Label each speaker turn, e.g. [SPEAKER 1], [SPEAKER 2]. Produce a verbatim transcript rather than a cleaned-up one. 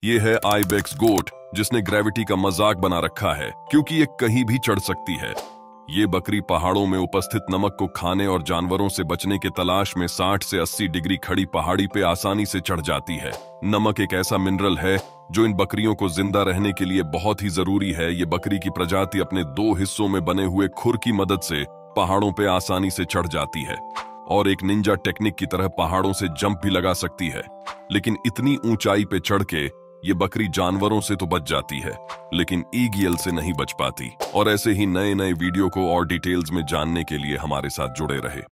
[SPEAKER 1] ये है आइबेक्स गोट, जिसने ग्रेविटी का मजाक बना रखा है क्योंकि ये कहीं भी चढ़ सकती है। ये बकरी पहाड़ों में उपस्थित नमक को खाने और जानवरों से बचने के तलाश में साठ से अस्सी डिग्री खड़ी पहाड़ी पे आसानी से चढ़ जाती है। नमक एक ऐसा मिनरल है जो इन बकरियों को जिंदा रहने के लिए बहुत ही जरूरी है। ये बकरी की प्रजाति अपने दो हिस्सों में बने हुए खुर की मदद से पहाड़ों पे आसानी से चढ़ जाती है और एक निंजा टेक्निक की तरह पहाड़ों से जंप भी लगा सकती है। लेकिन इतनी ऊंचाई पे चढ़ के ये बकरी जानवरों से तो बच जाती है, लेकिन ईगल से नहीं बच पाती। और ऐसे ही नए नए वीडियो को और डिटेल्स में जानने के लिए हमारे साथ जुड़े रहे।